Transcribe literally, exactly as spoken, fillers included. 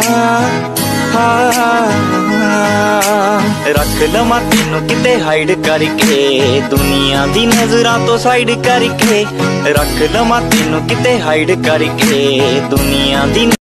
रख लवां तेनू किते हाइड करके, दुनिया दी नजरां तो साइड करके। रख लवां तेनू किते हाइड करके, दुनिया दी